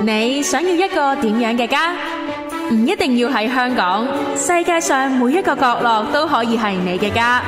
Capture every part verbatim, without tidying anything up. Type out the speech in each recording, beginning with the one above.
你想要一個點樣嘅家？唔一定要喺香港，世界上每一個角落都可以係你嘅家。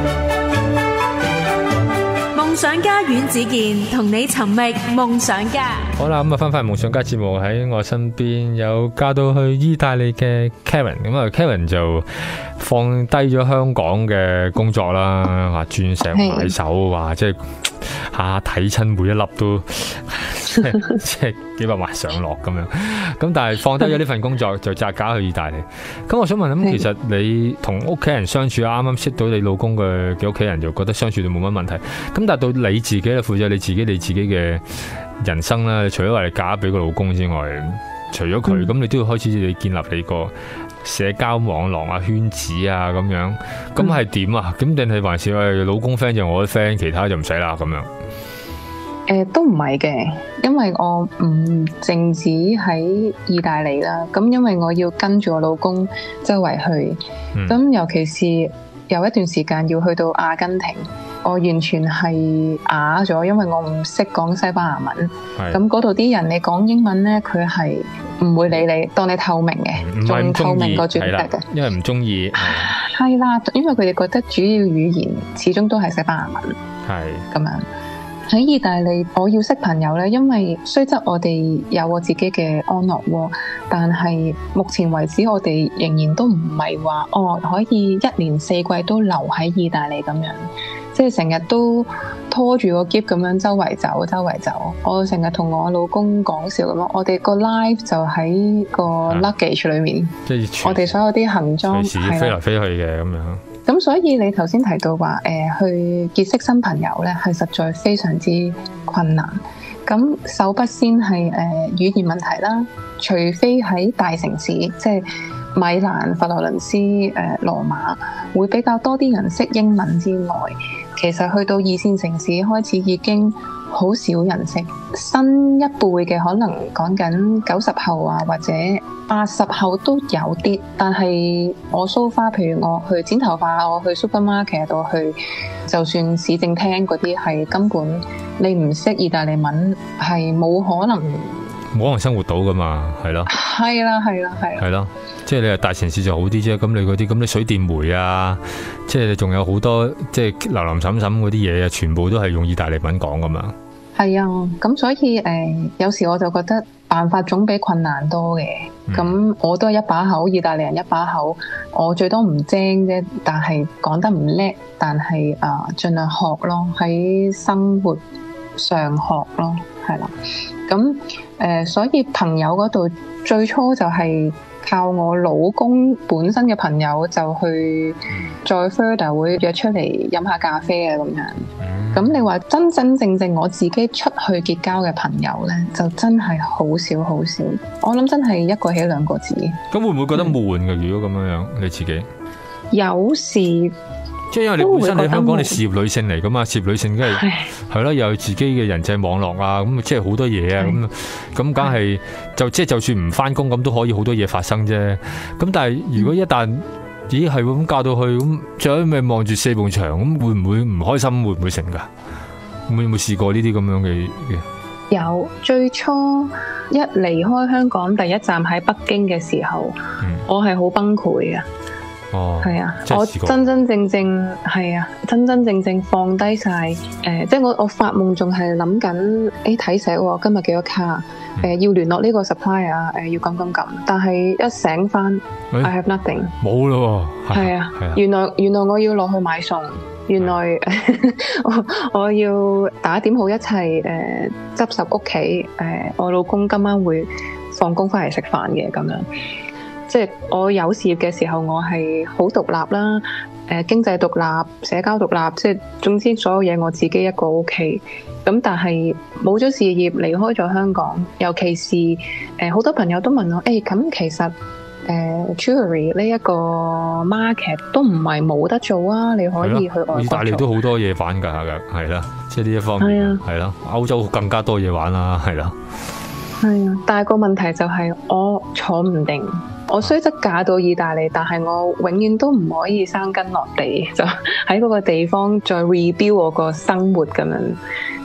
夢想家阮子健同你尋覓夢想家。 好啦，咁啊翻返嚟夢想家節目，喺我身邊有嫁到去意大利嘅 Karen， 咁啊 Karen 就放低咗香港嘅工作啦，話鑽石買手，話即係下睇親每一粒都即係即係幾百萬上落咁樣，咁但係放低咗呢份工作就扎假去意大利。咁我想問，咁其實你同屋企人相處，啱啱識到你老公嘅嘅屋企人，就覺得相處到冇乜問題。咁但係到你自己咧，負責你自己你自己嘅人生啦，除咗話你嫁俾個老公之外，除咗佢，咁、嗯、你都要開始你建立你個社交網絡啊、圈子啊咁樣。咁係點啊？咁定係還是誒老公 friend 就我啲 friend，其他就唔使啦咁樣？ 誒、呃，都唔係嘅，因為我唔淨止喺意大利啦，咁因為我要跟住我老公周圍去，咁、嗯、尤其是有一段時間要去到阿根廷，我完全係啞咗，因為我唔識講西班牙文，咁嗰度啲人你講英文咧，佢係唔會理你，當你透明嘅，仲透明過轉得嘅， 因為唔中意， 係啦，因為佢哋覺得主要語言始終都係西班牙文，係咁樣。喺意大利，我要識朋友咧，因為雖則我哋有我自己嘅安樂窩，但係目前為止我哋仍然都唔係話哦可以一年四季都留喺意大利咁樣，即係成日都拖住個篋咁樣周圍走周圍走。我成日同我老公講笑咁樣，我哋個 life 就喺個 luggage 裏面，即係我哋所有啲行裝隨時飛來飛去嘅咁樣。 咁所以你頭先提到話誒、呃、去結識新朋友咧，係實在非常之困難。咁首不先係誒、呃、語言問題啦，除非喺大城市，即係米蘭、佛羅倫斯、誒、呃、羅馬，會比較多啲人識英文之外，其實去到二線城市開始已經好少人識。新一輩嘅可能講緊九十後啊，或者八十後都有啲，但係我 so far，譬如我去剪頭髮，我去 supermarket 度去，就算市政廳嗰啲，係根本你唔識意大利文係冇可能， 冇可能生活到噶嘛，係咯， 係啦係啦係啦， 係咯，即係你係大城市就好啲啫。咁你嗰啲咁你水電煤啊，即係你仲有好多即係林林沈沈嗰啲嘢啊，全部都係用意大利文講噶嘛。 係啊，咁所以誒、呃，有時我就覺得辦法總比困難多嘅。咁、嗯、我都係一把口，意大利人一把口，我最多唔精啫，但係講得唔叻，但係啊，盡、呃、量學咯，喺生活上學咯，係啦。咁誒、呃，所以朋友嗰度最初就係靠我老公本身嘅朋友，就去再 further 會約出嚟飲下咖啡啊咁樣。咁、嗯、你話真真正正我自己出去結交嘅朋友咧，就真係好少好少。我諗真係一個起兩個止。咁會唔會覺得悶嘅、嗯？如果咁樣樣，你自己有時即係因為你本身你香港你事業女性嚟噶嘛，事業女性梗係係咯，又有自己嘅人際網絡啊，咁即係好多嘢啊，咁咁梗係就即係就算唔翻工咁都可以好多嘢發生啫。咁但係如果一旦、嗯咦係咁嫁到去咁，最後咪望住四埲牆咁，會唔會唔開心？會唔會成噶？會唔會試過呢啲咁樣嘅嘅？ 有，最初一離開香港第一站喺北京嘅時候，嗯、我係好崩潰嘅。哦，係啊，我真真正正係啊，真真正正放低晒誒，即係我我發夢仲係諗緊誒睇寫喎，今日幾多卡？誒、嗯呃、要聯絡呢個 supplier 啊，誒要咁咁咁，但係一醒翻、欸、I have nothing， 冇咯喎，係啊，啊，原來原來我要落去買餸，原來我我要打點好一切誒，執拾屋企誒，我老公今晚會放工翻嚟食飯嘅咁樣。即係我有事業嘅時候，我係好獨立啦，誒、呃、經濟獨立、社交獨立，即係總之所有嘢我自己一個 OK。咁但係冇咗事業，離開咗香港，尤其是誒好、呃、多朋友都問我，誒、欸、咁其實誒 jewelry 呢一個 market 都唔係冇得做啊，你可以去外國做。意大利都好多嘢玩㗎，係啦，即係呢一方面係啦，歐洲更加多嘢玩啦，係啦。係啊，但係個問題就係我坐唔定。我雖則嫁到意大利，但係我永遠都唔可以生根落地，就喺嗰個地方再 rebuild 我個生活咁樣。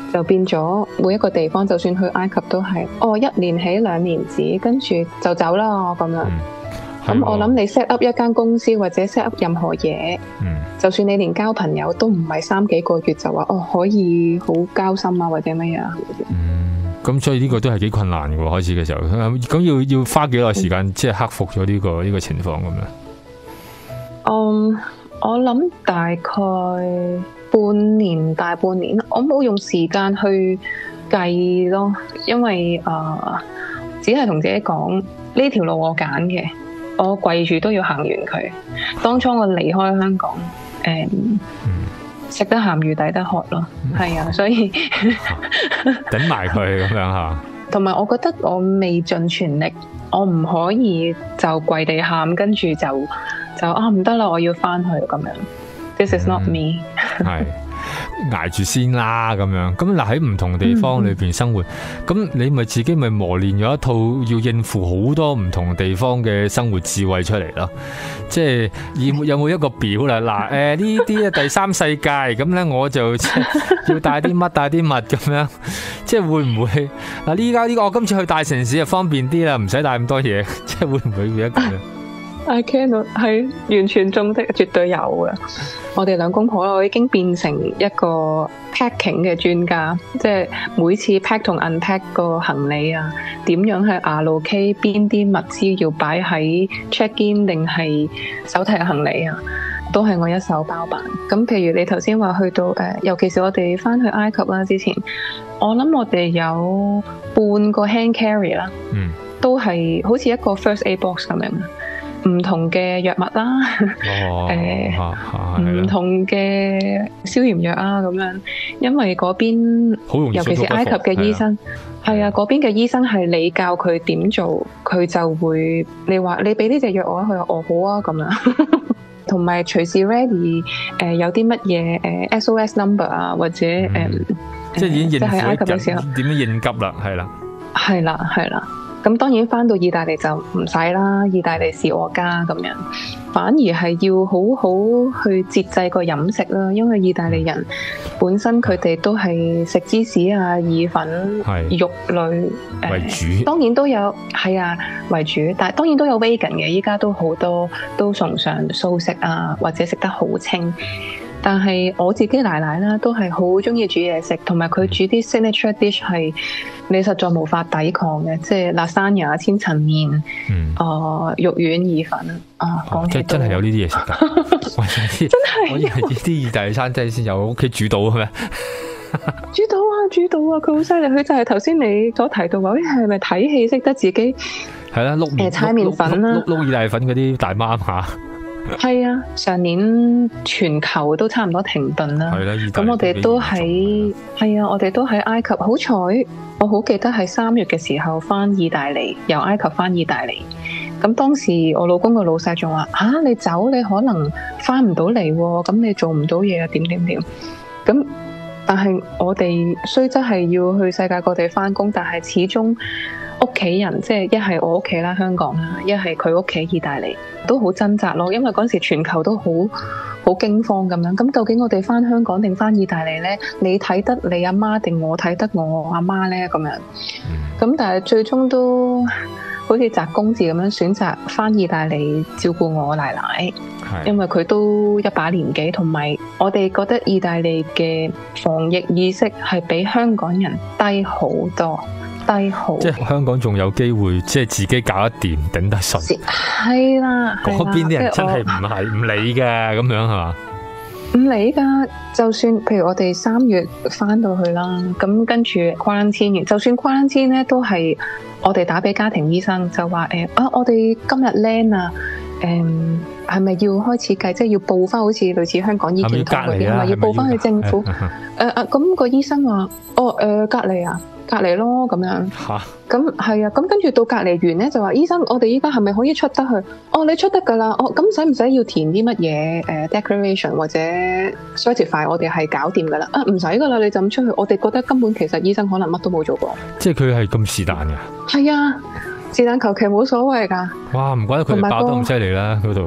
就變咗每一個地方，就算去埃及都係，哦一年起兩年止，跟住就走啦咁樣。咁、嗯、我諗你 set up 一間公司或者 set up 任何嘢，嗯、就算你連交朋友都唔係三幾個月就話哦可以好交心啊或者乜嘢。 嗯，咁所以呢個都係幾困難嘅喎，開始嘅時候，咁要要花幾耐時間即係克服咗呢個呢個情況咁樣？ 嗯，我諗大概半年大半年，我冇用時間去計咯，因為誒、呃、只係同自己講呢條路我揀嘅，我跪住都要行完佢。當初我離開香港，誒、嗯，食、嗯、得鹹魚抵得渴咯，係、嗯、啊，所以頂埋佢咁樣吓。同埋我覺得我未盡全力，我唔可以就跪地喊，跟住就就啊唔得啦，我要翻去咁樣。This is not me、嗯。係捱住先啦，咁樣咁嗱喺唔同地方裏邊生活，咁、嗯、你咪自己咪磨練咗一套要應付好多唔同地方嘅生活智慧出嚟咯。即係有有冇一個表啦？嗱，誒呢啲啊第三世界咁咧，我就要帶啲乜帶啲乜咁樣。即係會唔會嗱？呢家呢個我今次去大城市就方便啲啦，唔使帶咁多嘢。即係會唔會變一個咧？ I can 係完全中的，絕對有嘅。我哋兩公婆我已經變成一個 packing 嘅專家，即係每次 pack 同 unpack 個行李啊，點樣去 allocate 邊啲物資要擺喺 check in 定係手提行李啊，都係我一手包辦。咁譬如你頭先話去到誒，尤其是我哋翻去埃及啦，之前我諗我哋有半個 hand carry 啦，嗯，都係好似一個 first aid box 咁樣。唔同嘅藥物啦，誒、哦，唔、呃、同嘅消炎藥啊，咁樣，因為嗰邊，尤其是埃及嘅醫生，係啊，嗰邊嘅醫生係你教佢點做，佢就會，你話你俾呢隻藥我，佢話哦好啊，咁樣，同埋隨時 ready，誒、呃，有啲乜嘢誒 S O S number 啊，或者誒、嗯， 即係已經應付喺埃及嘅時候， 點樣應急啦，係啦， 係啦，係啦。咁當然翻到意大利就唔使啦，意大利是我家咁樣，反而係要好好去節制個飲食啦，因為意大利人本身佢哋都係食芝士啊、意粉、肉類為主、呃， 當然都有係啊為主，但係當然都有 vegan 嘅，依家都好多都崇尚素食啊，或者食得好清。但係我自己奶奶啦，都係好中意煮嘢食，同埋佢煮啲 signature dish 係你實在無法抵抗嘅，即係 lasagna、千層麵、嗯、呃、肉丸、意粉啊，講、哦、 起真係有呢啲嘢食㗎，真係我以為呢啲意大利餐廳先有，屋企煮到嘅咩？ 煮到啊，煮到啊，佢好犀利，佢就係頭先你所提到話，喂，係咪睇戲識得自己係啦，碌誒搓麵粉啦， 碌碌意大利粉嗰啲大媽嚇。 係啊，上年全球都差唔多停頓啦。係啦，咁我哋都喺係啊，我哋都喺埃及。好彩，我好記得係三月嘅時候翻意大利，由埃及翻意大利。咁當時我老公個老細仲話：啊，你走你可能翻唔到嚟，咁你做唔到嘢啊？點點點。咁但係我哋雖則係要去世界各地翻工，但係始終屋企人即係一係我屋企啦，香港啦，一係佢屋企意大利，都好掙扎咯。因為嗰時全球都好好驚慌咁樣。咁究竟我哋翻香港定翻意大利呢？你睇得你阿媽定我睇得我阿媽呢？咁樣。咁但係最終都好似擇公字咁樣選擇翻意大利照顧我奶奶，因為佢都一把年紀，同埋我哋覺得意大利嘅防疫意識係比香港人低好多。低好， 即係香港仲有機會，即係自己搞得掂，頂得順。 係啦， 嗰邊啲人真係唔係唔理嘅，咁樣係嘛？ 唔理噶，就算譬如我哋三月翻到去啦，咁跟住 quarantine 完，就算 quarantine 咧，都係我哋打俾家庭醫生，就話誒、欸、啊，我哋今日 land 啊，誒係咪要開始計，即係要報翻好似類似香港醫健通嗰啲，係咪要報翻去政府？誒誒，咁個醫生話，哦誒、呃、隔離啊。隔離咯咁樣，咁係啊，咁跟住到隔離完咧就話醫生，我哋依家係咪可以出得去？哦，你出得噶啦，哦，咁使唔使要填啲乜嘢誒 declaration 或者 certify？ 我哋係搞掂噶啦，啊唔使噶啦，你就咁出去。我哋覺得根本其實醫生可能乜都冇做過， 即係佢係咁是但嘅。係啊，是但求其冇所謂噶。 哇，唔怪得佢哋爆得咁犀利啦嗰度。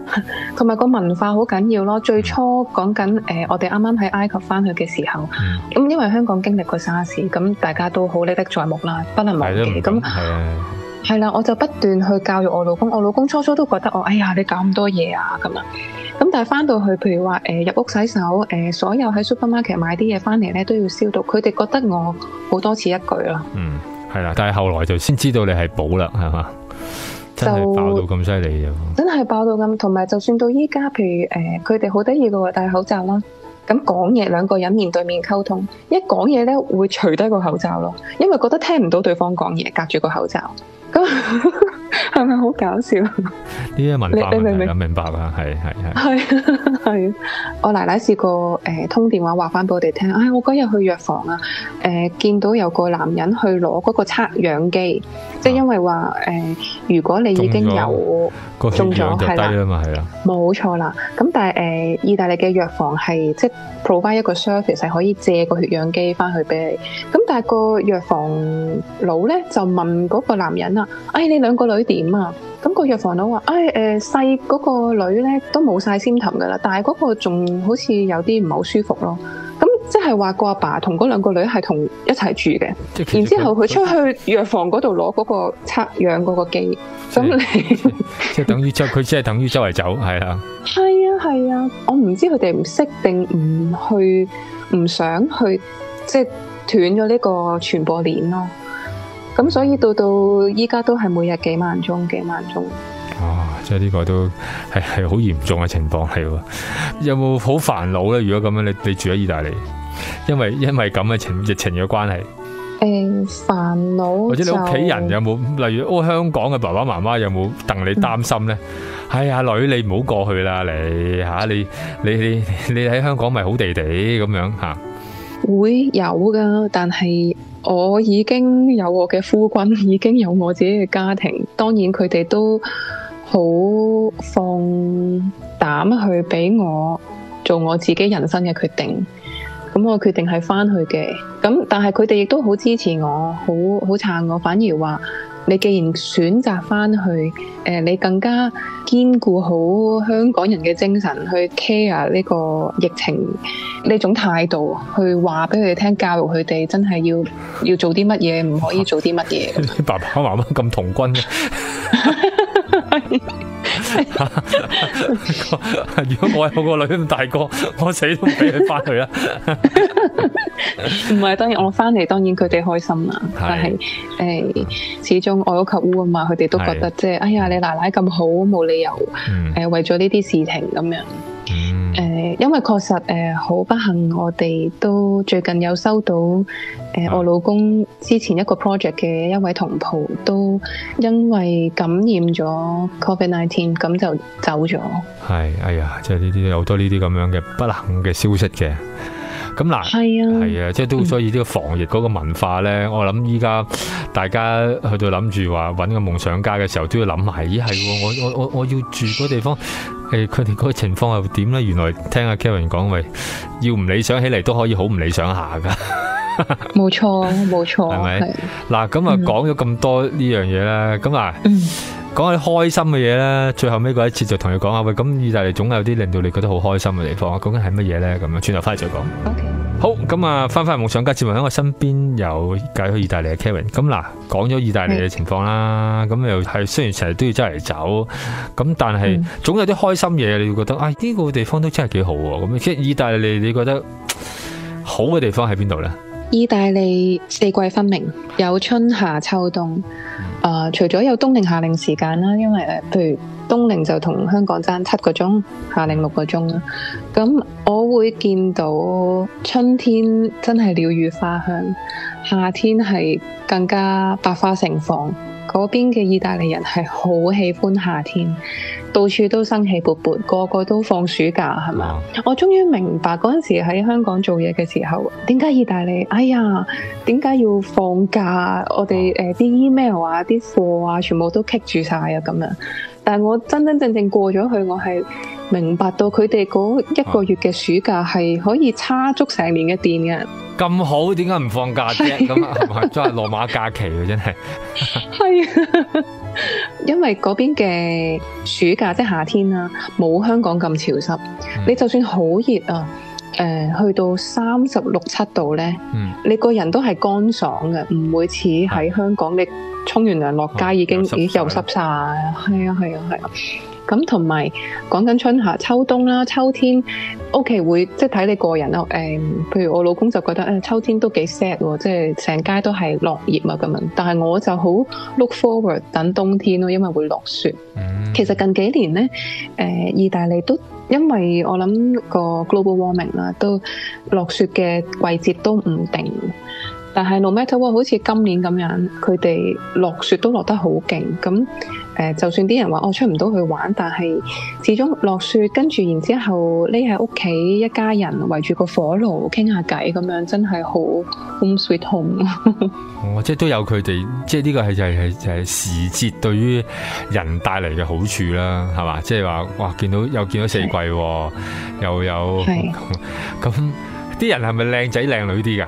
同埋個文化好緊要咯。最初講緊誒，我哋啱啱喺埃及翻去嘅時候，咁、嗯、因為香港經歷過沙士，咁大家都好歷歷在目啦，不能忘記。咁係啦，我就不斷去教育我老公。我老公初初都覺得我，哎呀，你搞咁多嘢啊咁啊。咁但係翻到去，譬如話誒、呃、入屋洗手，誒、呃、所有喺 supermarket 買啲嘢翻嚟咧都要消毒。佢哋覺得我好多此一舉咯。嗯， 係啦，但係後來就先知道你係寶啦，係嘛？真係爆到咁犀利， 真係爆到咁。同埋就算到依家，譬如誒，佢哋好得意嘅喎，戴口罩啦。咁講嘢，兩個人面對面溝通，一講嘢咧會除低個口罩咯，因為覺得聽唔到對方講嘢，隔住個口罩。咁係咪好搞笑？呢啲文化問題，明明明白啊，係係係係係。我奶奶試過誒、呃、通電話話翻俾我哋聽，唉、哎，我嗰日去藥房啊，誒、呃、見到有個男人去攞嗰個測氧機，啊、即係因為話誒、呃，如果你已經有中咗，係啦，係啦，冇錯啦。咁但係誒、呃，意大利嘅藥房係即係 provide 一個 service 係可以借個血氧機翻去俾你。咁但係個藥房佬咧就問嗰個男人啊，哎，你兩個女點啊？咁個藥房佬話，哎，誒細嗰個女咧都冇晒先氹噶啦，但係嗰個仲好似有啲唔係好舒服咯。咁即係話個阿爸同嗰兩個女係同一齊住嘅，然之後佢出去藥房嗰度攞嗰個測氧嗰個機，咁你即係等於周佢即係等於周圍走，係啊， 係啊係啊，我唔知佢哋唔識定唔去唔想去，即係斷咗呢個傳播鏈咯。咁所以到到依家都係每日幾萬宗幾萬宗。 啊，即係呢個都係係好嚴重嘅情況係喎。有冇好煩惱咧？如果咁樣，你你住喺意大利，因為因為咁嘅情疫情嘅關係。 誒，煩惱或者你屋企人有冇？例如哦，香港嘅爸爸媽媽有冇戥你擔心咧？哎呀，女你唔好過去啦，你吓你你你你喺香港咪好地地咁樣吓。 會有噶，但係我已經有我嘅夫君，已經有我自己嘅家庭，當然佢哋都好放膽去俾我做我自己人生嘅決定。咁我決定係翻去嘅，咁但係佢哋亦都好支持我，好好撐我，反而話你既然選擇翻去，誒、呃，你更加堅固好香港人嘅精神去 care 呢個疫情呢種態度，去話俾佢哋聽，教育佢哋真係要要做啲乜嘢，唔可以做啲乜嘢。 爸爸媽媽咁童軍嘅。如果我係我個女咁大個，我死都唔俾佢翻去啦。 唔係，當然我翻嚟，當然佢哋開心啦。但係誒、呃，始終愛屋及烏啊嘛，佢哋都覺得即係，哎呀，你奶奶咁好，冇理由誒、嗯呃、為咗呢啲事情咁樣。誒、呃，因為確實誒好、呃、不幸，我哋都最近有收到誒、呃啊、我老公之前一個 project 嘅一位同袍都因為感染咗 covid nineteen 咁就走咗。係， 哎呀，即係呢啲有好多呢啲咁樣嘅不幸嘅消息嘅。咁嗱，係啊，係啊，即係都所以呢個防疫嗰個文化咧，嗯、我諗依家大家去到諗住話搵個夢想家嘅時候，都要諗埋，咦係，我我我我要住嗰地方，誒，佢哋嗰個情況又點咧？原來聽阿 Karen 講，喂，要唔理想起嚟都可以好唔理想下噶。 冇錯，冇錯， 係咪？嗱，咁啊，講咗咁多呢樣嘢啦，咁啊。講下開心嘅嘢咧，最後尾嗰一節就同你講下喂，咁意大利總有啲令到你覺得好開心嘅地方，究竟係乜嘢咧？咁樣轉頭翻嚟再講。Okay. 好，咁啊，翻翻嚟夢想家節目喺我身邊有介去意大利嘅 Karen。咁嗱，講咗意大利嘅情況啦，咁又係雖然成日都要周圍走，咁但係總有啲開心嘢，你會覺得啊呢、呢個地方都真係幾好喎。咁即係意大利，你覺得好嘅地方喺邊度咧？ 意大利四季分明，有春夏秋冬。誒、呃，除咗有冬令夏令時間啦，因為誒，譬如冬令就同香港爭七個鐘，夏令六個鐘啦。咁我會見到春天真係鳥語花香，夏天係更加百花盛放。嗰邊嘅意大利人係好喜歡夏天，到處都生氣勃勃，個個都放暑假，係嘛？嗯、我終於明白嗰陣時喺香港做嘢嘅時候，點解意大利？哎呀，點解要放假？我哋誒啲 email 啊、啲貨啊，全部都棘住晒啊咁樣。 但係我真真正正過咗去，我係明白到佢哋嗰一個月嘅暑假係可以叉足成年嘅電嘅。 咁好，點解唔放假啫？咁啊，係咪真係羅馬假期喎？真係。係啊，因為嗰邊嘅暑假即係夏天啊，冇香港咁潮濕。嗯、你就算好熱啊，誒、呃，去到三十六七度咧，嗯、你個人都係乾爽嘅，唔會似喺香港、嗯、你沖完涼落街已經已又濕晒。係啊，係啊，係啊。咁同埋講緊春夏秋冬啦，秋天 OK 會即係睇你個人啦。誒、嗯，譬如我老公就覺得誒、哎、秋天都幾 sad 喎，即係成街都係落葉啊咁樣。但係我就好 look forward 等冬天咯，因為會落雪。嗯、其實近幾年咧，誒、呃、意大利都因為我諗個 global warming 啦，都落雪嘅季節都唔定。但係 no matter what，好似今年咁樣，佢哋落雪都落得好勁。咁誒、呃，就算啲人話我、哦、出唔到去玩，但係始終落雪，跟住然之後匿喺屋企，一家人圍住個火爐傾下偈咁樣，真係好 home sweet home。 哦，即係都有佢哋，即係呢個係就係、係、就係時節對於人帶嚟嘅好處啦，係嘛？即係話哇，見到又見到四季，是又有咁啲人係咪靚仔靚女啲㗎？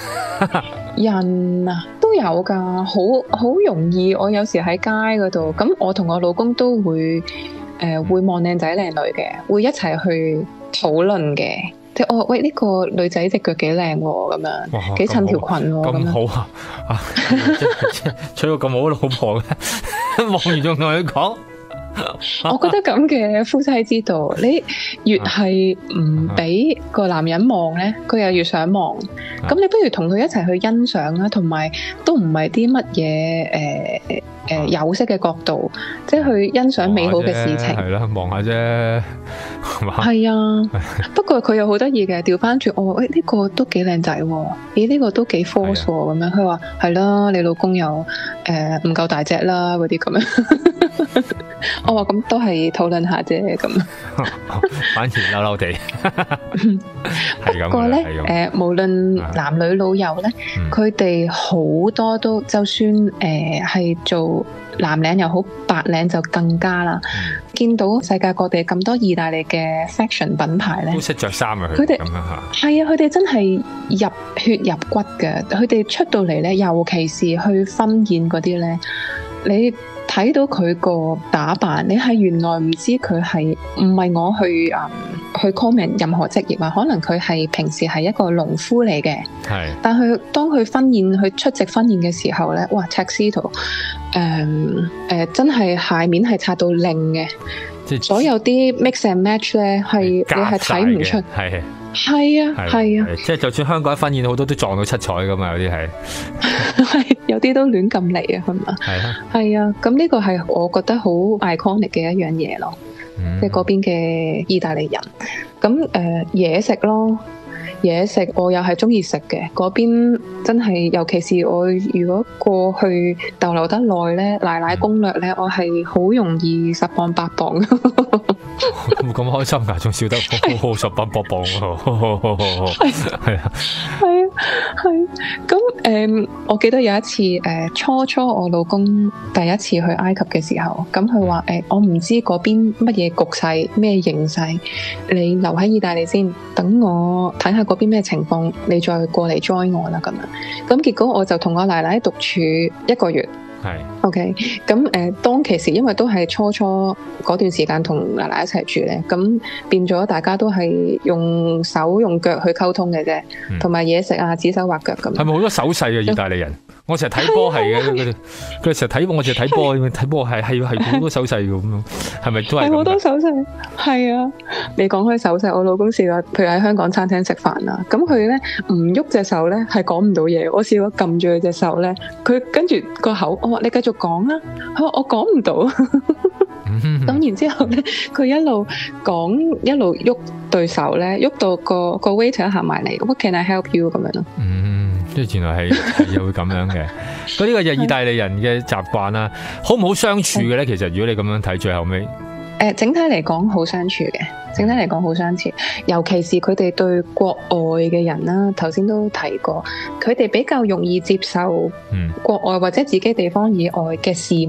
人啊都有噶，好好容易。我有時喺街嗰度，咁我同我老公都會誒、呃、會望靚仔靚女嘅，會一齊去討論嘅。即係哦，喂呢、這個女仔隻腳幾靚咁樣，幾襯條裙咁好啊！娶個咁好嘅老婆嘅，望完仲同佢講。 我覺得咁嘅夫妻之道，你越係唔俾個男人望咧，佢又越想望。咁你不如同佢一齊去欣賞啦，同埋都唔係啲乜嘢誒誒有色嘅角度，即係去欣賞美好嘅事情。 係啦，望下啫，係嘛？係啊，不過佢又好得意嘅，調翻轉我，誒呢個都幾靚仔，咦呢個都幾 force 咁樣。佢話係啦，你老公又誒唔夠大隻啦，嗰啲咁樣。我話咁都係討論下啫，咁反而嬲嬲地。 不過咧，誒、呃，無論男女老幼咧，佢哋好多都，就算誒係、呃、做藍領又好，白領就更加啦。嗯、見到世界各地咁多意大利嘅 fashion 品牌咧， 都識着衫啊！ 佢哋係啊，佢哋真係入血入骨嘅。佢哋出到嚟咧，尤其是去婚宴嗰啲咧，你睇到佢個打扮，你係原來唔知佢係唔係我去啊、嗯、去 comment 任何職業啊，可能佢係平時係一個農夫嚟嘅，係是。但係當佢婚宴去出席婚宴嘅時候咧，哇 tuxedo 誒誒真係鞋面係擦到靚嘅，即係所有啲 mix and match 咧係你係睇唔出，係係啊係啊， 即係就算香港婚宴好多都撞到七彩噶嘛，有啲係。 係有啲都亂咁嚟啊，係嘛？係啊，係啊，咁呢個係我覺得好 iconic 嘅一樣嘢咯，即係嗰邊嘅意大利人。咁誒嘢食咯，嘢食我又係中意食嘅。嗰邊真係，尤其是我如果過去逗留得耐咧，奶奶攻略咧，我係好容易十磅八磅。 咁開心噶，仲笑得好好十磅八磅喎。係啊， 係啊，係。咁誒，我記得有一次誒，初初我老公第一次去埃及嘅時候，咁佢話誒，我唔知嗰邊乜嘢局勢咩形勢，你留喺意大利先，等我睇下嗰邊咩情況，你再過嚟 join 我啦咁樣。咁結果我就同我奶奶獨處一個月。係是，OK，咁誒、呃，當其時因為都係初初嗰段時間同奶奶一齊住咧，咁變咗大家都係用手用腳去溝通嘅啫，同埋嘢食啊，指手畫腳咁。 係咪好多手勢嘅意大利人？我成日睇波係嘅，佢哋佢成日睇我成日睇波，睇波係係係好多手勢嘅咁樣，係咪都係？係好多手勢，係啊！你講開手勢，我老公試過，譬如喺香港餐廳食飯啦，咁佢咧唔喐隻手咧係講唔到嘢，我試過撳住佢隻手咧，佢跟住個口，我話你繼續講啦，佢話我講唔到，咁然之後咧，佢一路講一路喐對手咧，喐到個個 waiter 行埋嚟 ，What can I help you 咁樣咯。 即係原來係係又會咁樣嘅，咁呢個就係意大利人嘅習慣啦。好唔好相處嘅咧？其實如果你咁樣睇，最後尾， 誒，整體嚟講好相處嘅，整體嚟講好相處。尤其是佢哋對國外嘅人啦，頭先都提過，佢哋比較容易接受國外或者自己地方以外嘅事物。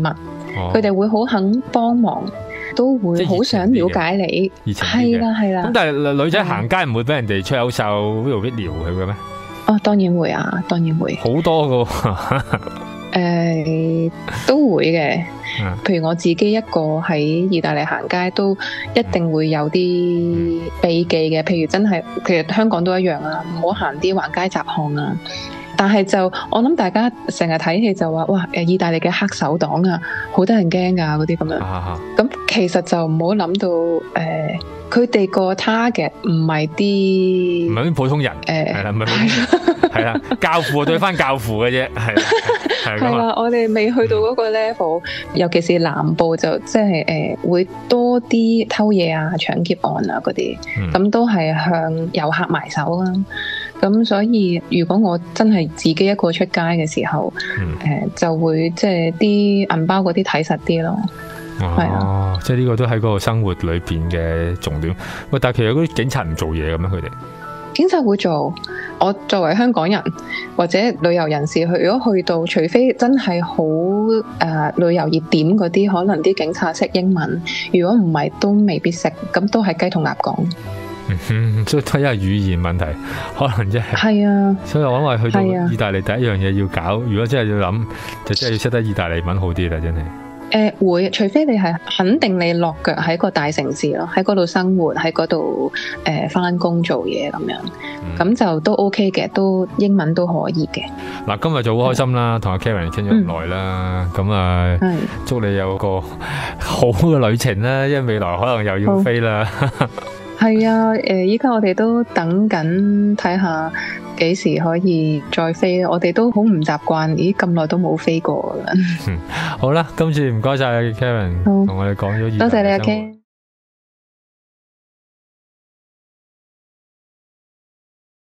佢哋、哦、會好肯幫忙，都會好想了解你。係啦係啦。咁但係女仔行街唔會俾人哋吹口哨，會會撩佢嘅咩？ 哦，當然會啊，當然會。 好多個。 誒、呃，都會嘅。譬如我自己一個喺意大利行街，都一定會有啲避忌嘅。譬如真係，其實香港都一樣啊，唔好行啲橫街窄巷啊。但係就我諗大家成日睇戲就話，哇，誒，意大利嘅黑手黨啊，好得人驚噶嗰啲咁樣。咁、啊、其實就唔好諗到，誒、呃，佢哋個 target 唔係啲唔係啲普通人，誒，係啦，唔係係啦，教父對翻教父嘅啫，係啦，係啦，我哋未去到嗰個 level，、嗯、尤其是南部就即係誒會多啲偷嘢啊、搶劫案啊嗰啲，咁、嗯、都係向遊客埋手啦。咁所以如果我真係自己一個出街嘅時候，誒、嗯呃、就會即係啲銀包嗰啲睇實啲咯。係啊、哦， 即係呢個都喺嗰個生活裏邊嘅重點。喂，但係其實嗰啲警察唔做嘢嘅咩？佢哋警察會做。我作為香港人或者旅遊人士去，如果去到，除非真係好誒旅遊熱點嗰啲，可能啲警察識英文。如果唔係，都未必識。咁都係雞同鴨講。 嗯，所以都係語言問題，可能即係。係啊，所以我諗話去到意大利第一樣嘢要搞，如果真係要諗，就真係要識得意大利文好啲啦，真係。 誒、呃，會，除非你係肯定你落腳喺個大城市咯，喺嗰度生活，喺嗰度誒翻工做嘢咁樣，咁、嗯、就都 OK 嘅，都英文都可以嘅。嗱，今日就好開心啦，同阿 Karen 傾咗咁耐啦，咁啊，祝你有個好嘅旅程啦，因為未來可能又要飛啦。 係啊，誒、呃，依家我哋都等緊睇下幾時可以再飛，我哋都好唔習慣，咦，咁耐都冇飛過啦。 好啦，今次唔該晒 Karen，同我哋講咗。 多謝你阿 Ken。